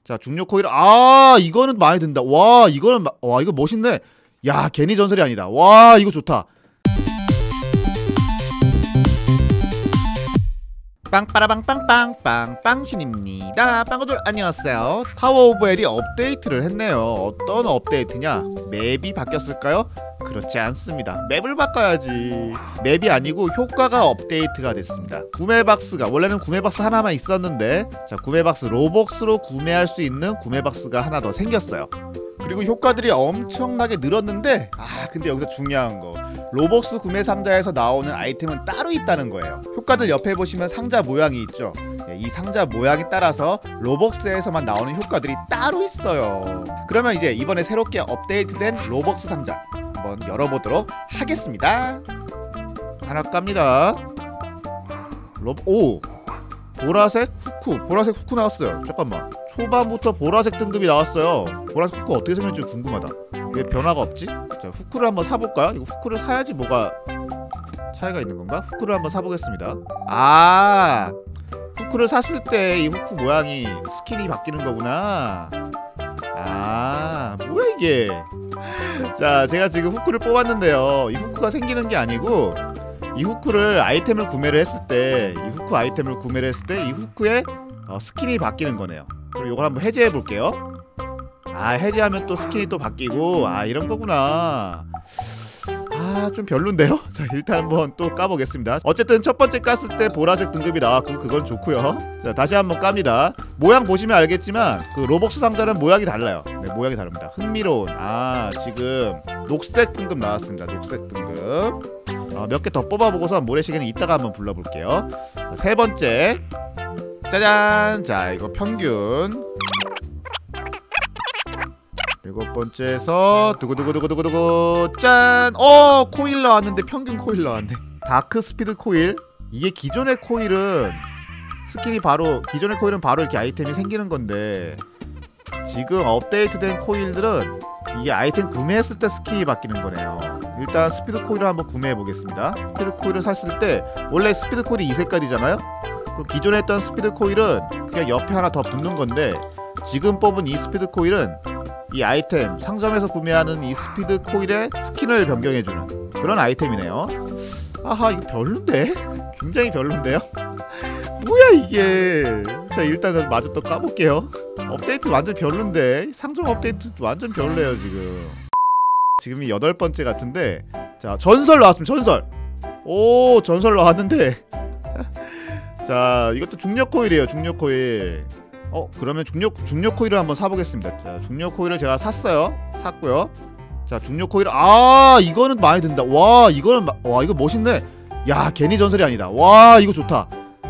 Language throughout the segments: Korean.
자, 중력 코일. 아, 이거는 마음에 든다. 와, 이거는 와, 이거 멋있네. 야, 괜히 전설이 아니다. 와, 이거 좋다. 빵빠라빵빵빵빵 빵신입니다. 빵구들 안녕하세요. 타워 오브 헬이 업데이트를 했네요. 어떤 업데이트냐? 맵이 바뀌었을까요? 그렇지 않습니다. 맵을 바꿔야지. 맵이 아니고 효과가 업데이트가 됐습니다. 구매박스가 원래는 구매박스 하나만 있었는데, 자, 구매박스 로벅스로 구매할 수 있는 구매박스가 하나 더 생겼어요. 그리고 효과들이 엄청나게 늘었는데, 근데 여기서 중요한 거, 로벅스 구매 상자에서 나오는 아이템은 따로 있다는 거예요. 효과들 옆에 보시면 상자 모양이 있죠. 이 상자 모양에 따라서 로벅스에서만 나오는 효과들이 따로 있어요. 그러면 이제 이번에 새롭게 업데이트된 로벅스 상자 한번 열어보도록 하겠습니다. 하나 깝니다. 오! 보라색 후쿠. 보라색 후쿠 나왔어요. 잠깐만, 초반부터 보라색 등급이 나왔어요. 보라색 후쿠 어떻게 생겼는지 궁금하다. 왜 변화가 없지? 자, 후쿠를 한번 사볼까요? 이거 후쿠를 사야지 뭐가 차이가 있는 건가? 후쿠를 한번 사보겠습니다. 후쿠를 샀을 때 이 후쿠 모양이 스킨이 바뀌는 거구나. 뭐야 이게. 자, 제가 지금 후쿠를 뽑았는데요, 이 후쿠가 생기는 게 아니고, 이 후쿠를 아이템을 구매를 했을 때, 이 후쿠 아이템을 구매를 했을 때 이 후쿠의 스킨이 바뀌는 거네요. 그럼 이걸 한번 해제해 볼게요. 해제하면 또 스킨이 또 바뀌고, 이런 거구나. 좀 별론데요? 자, 일단 한번 또 까보겠습니다. 어쨌든 첫 번째 깠을 때 보라색 등급이 나왔고, 그건 좋고요. 자, 다시 한번 깝니다. 모양 보시면 알겠지만 그 로벅스 상자는 모양이 달라요. 네, 모양이 다릅니다. 흥미로운. 지금 녹색 등급 나왔습니다. 녹색 등급. 몇 개 더 뽑아보고서 모래시계는 이따가 한번 불러볼게요. 자, 세 번째. 짜잔! 자, 이거 평균. 일곱 번째에서 두구두구두구두구두구 짠! 코일 나왔는데 평균 코일 나왔네. 다크 스피드 코일. 이게 기존의 코일은 기존의 코일은 바로 이렇게 아이템이 생기는 건데, 지금 업데이트된 코일들은 이게 아이템 구매했을 때 스킨이 바뀌는 거네요. 일단 스피드 코일을 한번 구매해 보겠습니다. 스피드 코일을 샀을 때 원래 스피드 코일이 이 색깔이잖아요. 기존에 했던 스피드 코일은 그냥 옆에 하나 더 붙는 건데, 지금 뽑은 이 스피드 코일은 이 아이템 상점에서 구매하는 이 스피드 코일의 스킨을 변경해주는 그런 아이템이네요. 이거 별론데? 굉장히 별론데요? 뭐야 이게. 자, 일단 마저 또 까볼게요. 업데이트 완전 별론데, 상점 업데이트 완전 별로예요 지금. 지금이 8번째 같은데, 자, 전설 나왔습니다. 전설. 전설 나왔는데 자, 이것도 중력 코일이에요. 중력 코일. 그러면 중력 코일을 한번 사보겠습니다. 자, 중력 코일을 제가 샀고요. 자, 중력 코일. 이거는 마음에 든다. 와, 이거는 이거 멋있네. 야, 괜히 전설이 아니다. 와, 이거 좋다.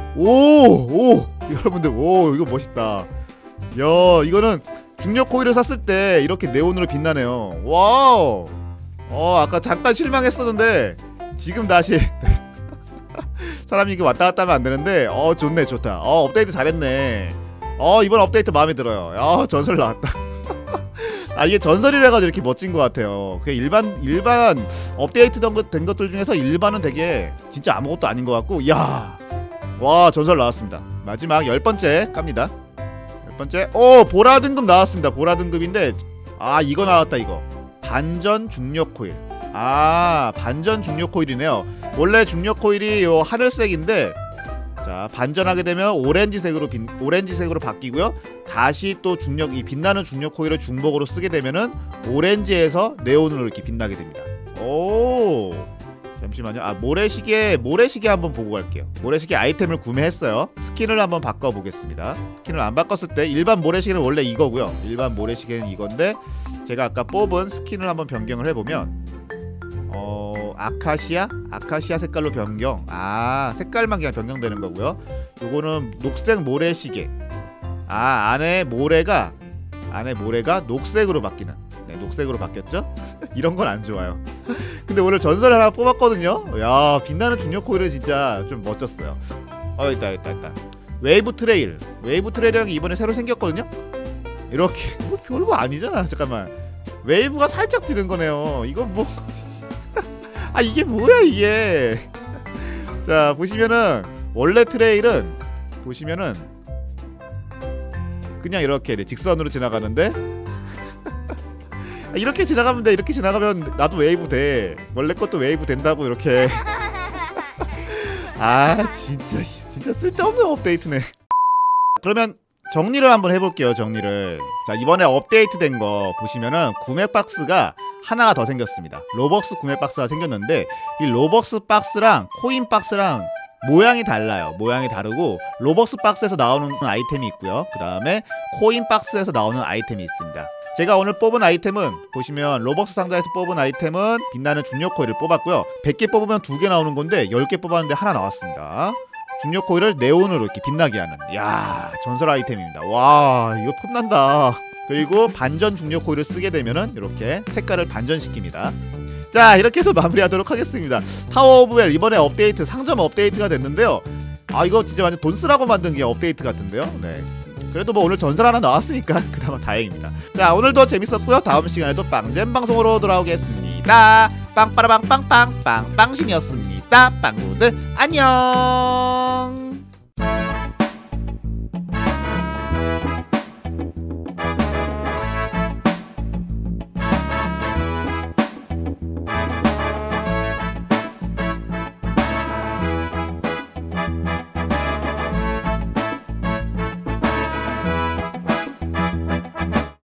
여러분들, 이거 멋있다. 야, 이거는 중력 코일을 샀을 때 이렇게 네온으로 빛나네요. 와우. 아까 잠깐 실망했었는데 지금 다시 사람이 이게 왔다 갔다 하면 안 되는데, 좋네, 좋다. 업데이트 잘했네. 이번 업데이트 마음에 들어요. 전설 나왔다. 이게 전설이라 가지고 이렇게 멋진 것 같아요. 그냥 일반 업데이트 된 것들 중에서 일반은 되게 진짜 아무것도 아닌 것 같고, 와, 전설 나왔습니다. 마지막 10번째 깝니다. 10번째. 보라 등급 나왔습니다. 보라 등급인데, 이거 나왔다. 이거 반전 중력 코일. 반전 중력 코일이네요. 원래 중력 코일이 요 하늘색인데, 자, 반전하게 되면 오렌지색으로 바뀌고요. 다시 또 이 빛나는 중력 코일을 중복으로 쓰게 되면은 오렌지에서 네온으로 이렇게 빛나게 됩니다. 잠시만요. 모래시계 한번 보고 갈게요. 모래시계 아이템을 구매했어요. 스킨을 한번 바꿔보겠습니다. 스킨을 안 바꿨을 때, 일반 모래시계는 원래 이거고요. 일반 모래시계는 이건데, 제가 아까 뽑은 스킨을 한번 변경을 해보면, 아카시아 색깔로 변경. 색깔만 그냥 변경되는 거고요. 요거는 녹색 모래시계. 안에 모래가 녹색으로 바뀌는. 네, 녹색으로 바뀌었죠? 이런 건 안 좋아요. 근데 오늘 전설 하나 뽑았거든요. 야, 빛나는 중력 코일은 진짜 좀 멋졌어요. 있다. 웨이브 트레일이랑 이번에 새로 생겼거든요. 이렇게 별거 아니잖아. 잠깐만, 웨이브가 살짝 뜨는 거네요. 이건 뭐 이게 뭐야 이게. 자, 보시면은 원래 트레일은 보시면은 그냥 이렇게 직선으로 지나가는데 이렇게 지나가면 돼. 이렇게 지나가면 나도 웨이브 돼. 원래 것도 웨이브 된다고 이렇게. 아 진짜 쓸데없는 업데이트네. 그러면 정리를 한번 해볼게요. 정리를. 자, 이번에 업데이트된 거 보시면은 구매 박스가 하나가 더 생겼습니다. 로벅스 구매 박스가 생겼는데 이 로벅스 박스랑 코인 박스랑 모양이 달라요. 모양이 다르고 로벅스 박스에서 나오는 아이템이 있고요. 그 다음에 코인 박스에서 나오는 아이템이 있습니다. 제가 오늘 뽑은 아이템은 보시면 로벅스 상자에서 뽑은 아이템은 빛나는 중력 코일을 뽑았고요. 100개 뽑으면 2개 나오는 건데 10개 뽑았는데 하나 나왔습니다. 중력 코일을 네온으로 이렇게 빛나게 하는, 야, 전설 아이템입니다. 와, 이거 폼난다. 그리고 반전 중력 코일을 쓰게 되면은 이렇게 색깔을 반전시킵니다. 자, 이렇게 해서 마무리하도록 하겠습니다. 타워 오브 웰 이번에 업데이트, 상점 업데이트가 됐는데요. 아, 이거 진짜 완전 돈 쓰라고 만든 게 업데이트 같은데요. 네. 그래도 뭐 오늘 전설 하나 나왔으니까 그나마 다행입니다. 자, 오늘도 재밌었고요. 다음 시간에도 빵잼 방송으로 돌아오겠습니다. 빵빠라빵빵빵 빵빵신이었습니다. 빵구들 안녕.